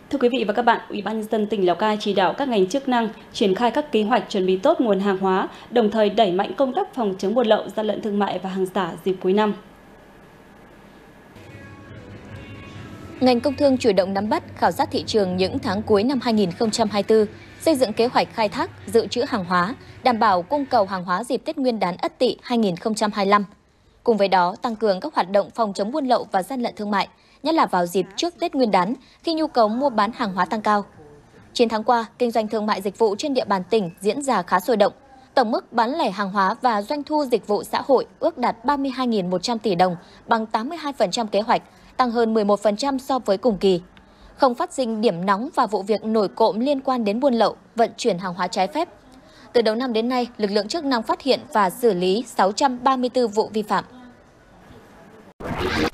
Thưa quý vị và các bạn, Ủy ban nhân dân tỉnh Lào Cai chỉ đạo các ngành chức năng triển khai các kế hoạch chuẩn bị tốt nguồn hàng hóa, đồng thời đẩy mạnh công tác phòng chống buôn lậu, gian lận thương mại và hàng giả dịp cuối năm. Ngành công thương chủ động nắm bắt, khảo sát thị trường những tháng cuối năm 2024, xây dựng kế hoạch khai thác, dự trữ hàng hóa, đảm bảo cung cầu hàng hóa dịp Tết Nguyên đán Ất Tỵ 2025. Cùng với đó, tăng cường các hoạt động phòng chống buôn lậu và gian lận thương mại, nhất là vào dịp trước Tết Nguyên đán khi nhu cầu mua bán hàng hóa tăng cao. 9 tháng qua, kinh doanh thương mại dịch vụ trên địa bàn tỉnh diễn ra khá sôi động. Tổng mức bán lẻ hàng hóa và doanh thu dịch vụ xã hội ước đạt 32.100 tỷ đồng, bằng 82% kế hoạch, tăng hơn 11% so với cùng kỳ. Không phát sinh điểm nóng và vụ việc nổi cộm liên quan đến buôn lậu, vận chuyển hàng hóa trái phép. Từ đầu năm đến nay, lực lượng chức năng phát hiện và xử lý 634 vụ vi phạm.